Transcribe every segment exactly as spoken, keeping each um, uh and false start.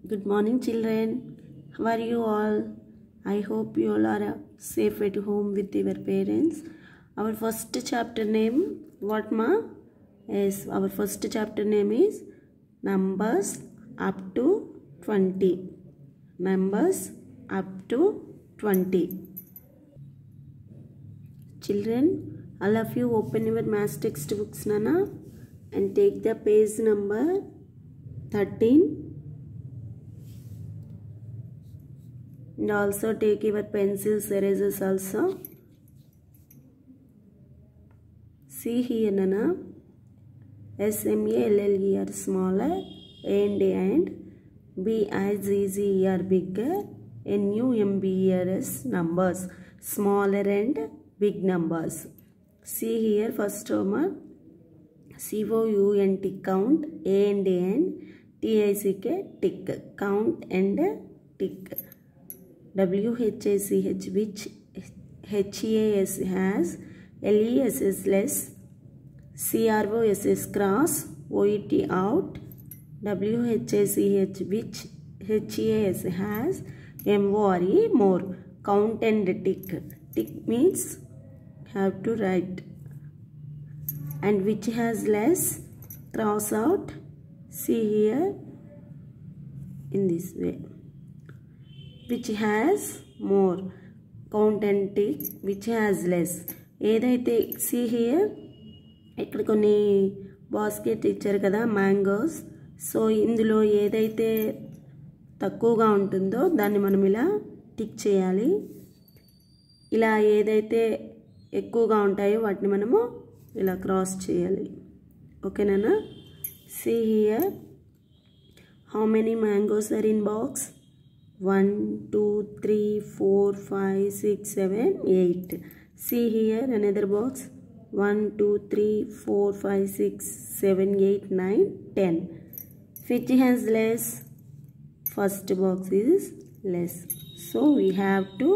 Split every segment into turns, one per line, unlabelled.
Good morning, children. How are you all? I hope you all are safe at home with your parents. Our first chapter name, what ma? Yes, our first chapter name is numbers up to twenty. Numbers up to twenty. Children, all of you open your math textbooks, Nana, and take the page number thirteen. And also take your pencils, erasers also. See here, Nana. S M A L L E are smaller, A and A and B I Z Z E are bigger, N U M B E R S numbers, smaller and big numbers. See here, first one, C O U N T, count, A and A and T I C K, tick, count and tick. W H A C H, which H E A S has, L E S S less, C R O S S cross, O E T out. W H A C H, which H E A S has, M O R E more, count and tick. Tick means have to write. And which has less, cross out. See here in this way. Which has more, count and tick. Which has less. ఏదైతే see here ఇక్కడ కొన్ని basket ఇచ్చారు కదా, mangoes. So ఇందులో ఏదైతే తక్కువగా ఉంటుందో దాన్ని మనం ఇలా టిక్ చేయాలి. ఇలా ఏదైతే ఎక్కువగా ఉంటాయో వాటిని మనము ఇలా క్రాస్ చేయాలి. ఓకేనా? see here how many mangoes are in box. one, two, three, four, five, six, seven, eight. See here another box. one, two, three, four, five, six, seven, eight, nine, ten. Which has less? First box is less. So we have to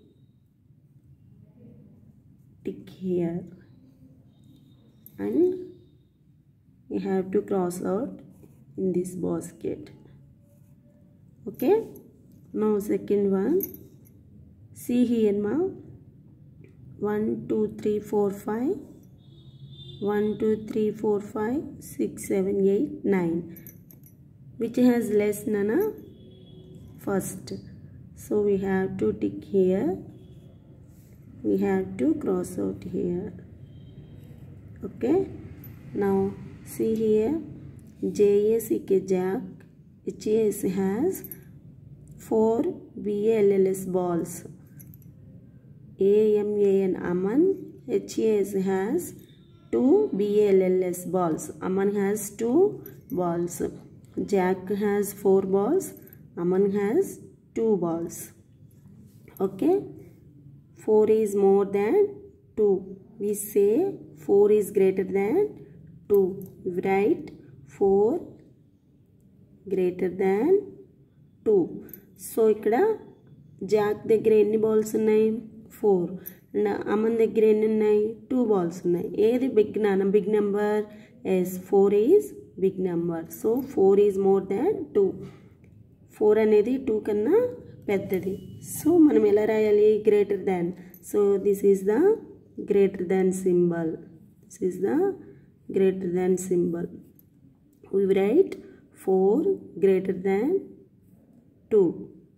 tick here. And we have to cross out in this basket. Okay? Now second one, see here ma, one, two, three, four, five, one, two, three, four, five, six, seven, eight, nine. Which has less, Nana? First. So we have to tick here. We have to cross out here. Okay. Now see here, J A C K, Jack. H A S has four B A L L S balls. A M A N, Aman. H A S has two B A L L S balls. Aman has two balls. Jack has four balls. Aman has two balls. Okay. four is more than two. We say four is greater than two. We write four greater than two. So ఇక్కడ Jack దగ్గర ఎన్ని balls ఉన్నాయి? Four. And Aman దగ్గర ఎన్ని ఉన్నాయి? Two balls ఉన్నాయి. ఏది big నాన్న? Big number. Yes, four is big number. So four is more than two. Four అనేది టూ కన్నా పెద్దది. సో మనం ఎలా రాయాలి? Greater than. So this is the greater than symbol. This is the greater than symbol. We write four greater than two.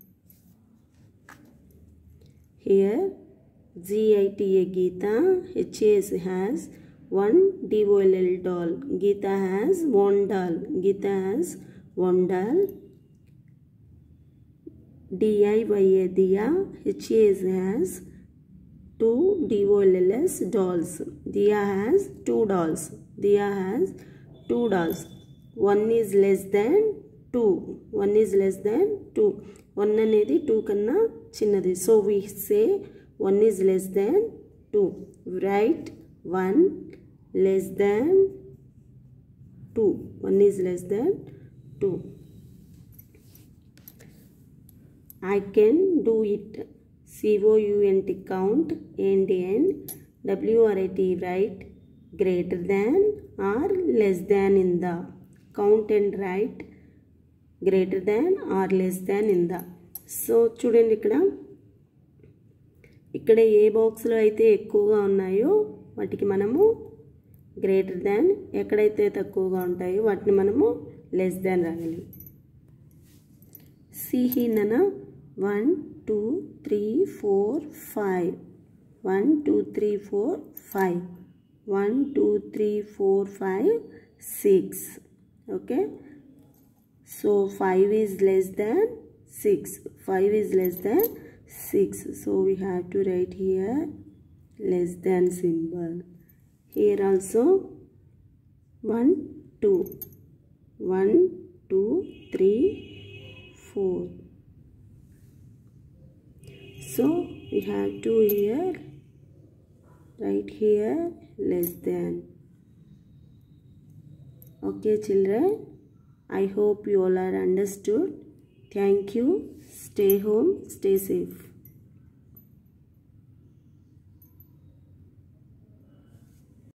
Here G I T A, Geeta. H A S has one D O L L, doll. Geeta has one doll. Geeta has one doll. D I Y A, Diya. H A S has two D O L L S, dolls. Diya has two dolls. Diya has two dolls. one is less than two. one is less than two. one అనేది two కన్నా చిన్నది. So we say one is less than two. Write one less than two. one is less than two. I can do it. C O U N T, count, and N. W R I T, write greater than or less than in the. Count and write greater than or less than in the. So చూడండి ఇక్కడ ఇక్కడ ఏ బాక్స్లో అయితే ఎక్కువగా ఉన్నాయో వాటికి మనము greater than, ఎక్కడైతే తక్కువగా ఉంటాయో వాటిని మనము లెస్ దాన్ రాయాలి. సి హిన్న one two three four five, one two three four five, one two three four five six. Okay, so five is less than six, five is less than six, so we have to write here less than symbol. Here also one two, one two three four, so we have to here write here less than. Okay children, I hope you all are understood. Thank you. Stay home, stay safe.